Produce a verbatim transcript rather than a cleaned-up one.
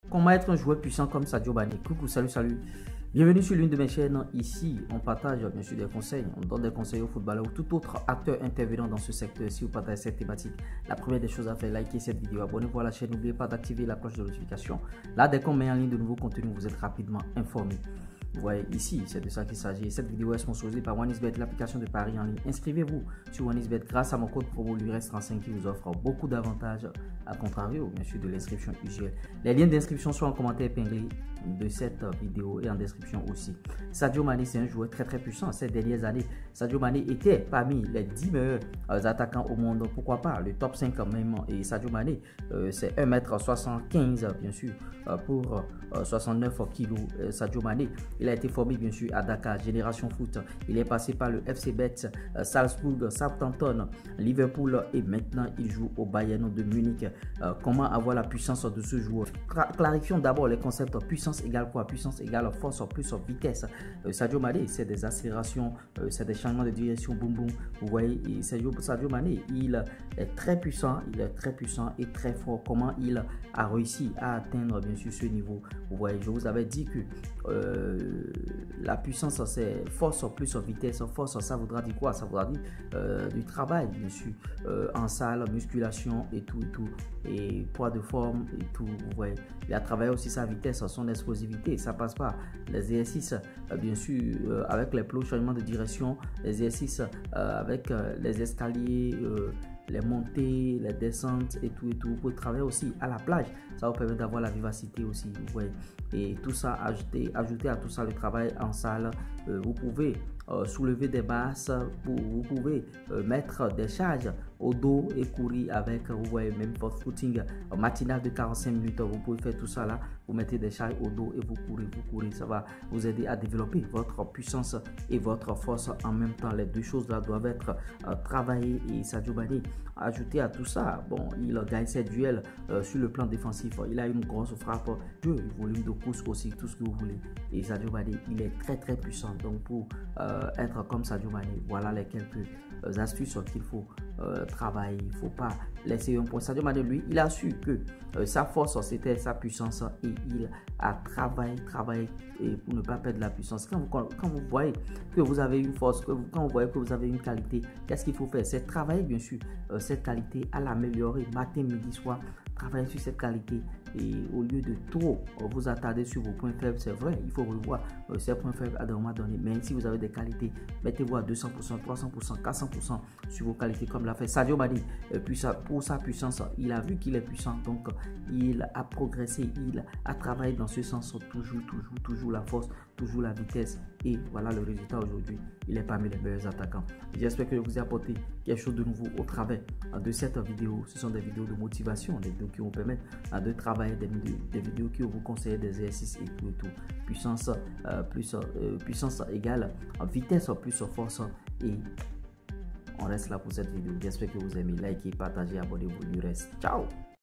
Comment être un joueur puissant comme Sadio Mané? Coucou, salut, salut. Bienvenue sur l'une de mes chaînes. Ici, on partage bien sûr des conseils. On donne des conseils aux footballeurs ou tout autre acteur intervenant dans ce secteur. Si vous partagez cette thématique, la première des choses à faire, likez cette vidéo, abonnez-vous à la chaîne. N'oubliez pas d'activer la cloche de notification. Là, dès qu'on met en ligne de nouveaux contenus, vous êtes rapidement informé. Vous voyez ici, c'est de ça qu'il s'agit. Cette vidéo est sponsorisée par OneXBet, l'application de paris en ligne. Inscrivez-vous sur OneXBet grâce à mon code promo L U R E S trente-cinq qui vous offre beaucoup d'avantages, à contrario, bien sûr, de l'inscription usuelle. Les liens d'inscription sont en commentaire épinglé de cette vidéo et en description aussi. Sadio Mané, c'est un joueur très très puissant. Ces dernières années, Sadio Mané était parmi les dix meilleurs attaquants au monde. Pourquoi pas le top cinq même. Et Sadio Mané, euh, c'est un mètre soixante-quinze, bien sûr, pour euh, soixante-neuf kilos. Euh, Sadio Mané, il a été formé bien sûr à Dakar, Génération Foot. Il est passé par le F C Metz, euh, Salzbourg, Southampton, Liverpool et maintenant il joue au Bayern de Munich. Euh, comment avoir la puissance de ce joueur? Clarifions d'abord les concepts. Puissance égale quoi? Puissance égale force plus vitesse. Euh, Sadio Mané, c'est des accélérations, euh, c'est des changements de direction, boum boum. Vous voyez, et Sadio, Sadio Mané, il est très puissant, il est très puissant et très fort. Comment il a réussi à atteindre bien sûr ce niveau? Vous voyez, je vous avais dit que euh, la puissance c'est force plus vitesse. Force, ça voudra dire quoi? Ça voudra dire euh, du travail bien sûr, euh, en salle, musculation et tout et tout, et poids de forme et tout. Vous voyez, il a travaillé aussi sa vitesse, son explosivité. Ça passe par les exercices euh, bien sûr euh, avec les plots, changement de direction, les exercices euh, avec euh, les escaliers, euh, les montées, les descentes et tout et tout. Vous pouvez travailler aussi à la plage, ça vous permet d'avoir la vivacité aussi, vous voyez. Et tout ça, ajouter, ajouter à tout ça le travail en salle. Euh, vous pouvez euh, soulever des basses, vous, vous pouvez euh, mettre des charges au dos et courir avec, vous voyez, même votre footing euh, matinal de quarante-cinq minutes, vous pouvez faire tout ça là, vous mettez des charges au dos et vous courez, vous courez, ça va vous aider à développer votre puissance et votre force en même temps. Les deux choses là doivent être euh, travaillées. Et Sadio Mané, ajouté à tout ça, bon, il gagne ses duels euh, sur le plan défensif, il a une grosse frappe, du volume de course aussi, tout ce que vous voulez. Et Sadio Mané, il est très très puissant. Donc pour euh, être comme Sadio Mané, voilà les quelques euh, astuces qu'il faut euh, travailler. Il ne faut pas laisser un point. Sadio Mané, lui, il a su que euh, sa force, c'était sa puissance et il a travaillé, travaillé et pour ne pas perdre la puissance. Quand vous, quand, quand vous voyez que vous avez une force, que vous, quand vous voyez que vous avez une qualité, qu'est-ce qu'il faut faire? C'est travailler, bien sûr, euh, cette qualité, à l'améliorer matin, midi, soir. Travailler sur cette qualité et au lieu de trop vous attarder sur vos points faibles, c'est vrai, il faut revoir euh, ces points faibles à un moment donné. Mais si vous avez des qualités, mettez-vous à deux cents pour cent, trois cents pour cent, quatre cents pour cent sur vos qualités, comme l'a fait Sadio Mané. Euh, puis ça, pour sa puissance, il a vu qu'il est puissant, donc il a progressé, il a travaillé dans ce sens, toujours, toujours, toujours la force, toujours la vitesse. Et voilà le résultat aujourd'hui. Il est parmi les meilleurs attaquants. J'espère que je vous ai apporté quelque chose de nouveau au travers de cette vidéo. Ce sont des vidéos de motivation, des vidéos qui vous permettent de travailler, des vidéos, des vidéos qui vous conseillent des exercices et tout et tout. Puissance euh, plus euh, puissance égale vitesse plus force. Et on reste là pour cette vidéo. J'espère que vous aimez. Likez, partagez, abonnez-vous. Du reste. Ciao.